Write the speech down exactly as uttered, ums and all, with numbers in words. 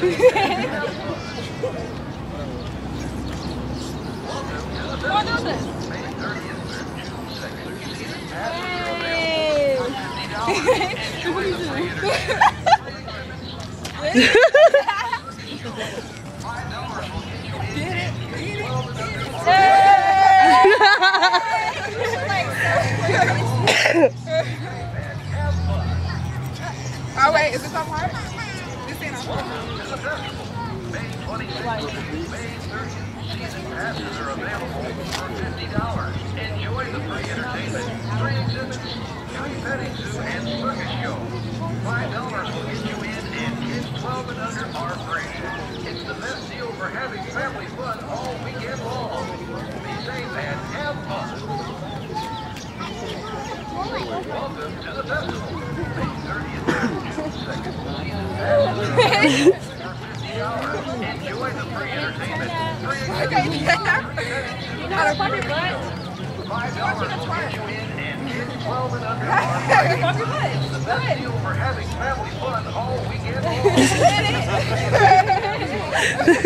Oh wait, is this on part? This ain't on part. May twenty-sixth, May thirtieth, season passes are available for fifty dollars. Enjoy the free entertainment, free exhibits, free petting zoo, and circus show. five dollars will get you in, and kids twelve and under are free. It's the best deal for having family fun all weekend long. Be safe and have fun. Welcome to the festival. May thirtieth, June second, season passes are available for fifty dollars. Enjoy the free entertainment, free exhibits, Okay, yeah. free petting zoo, You know how to fuck your butt? five dollars will get you in, and kids twelve and under are free. Fuck your butt. It's the best deal for having family fun all weekend long.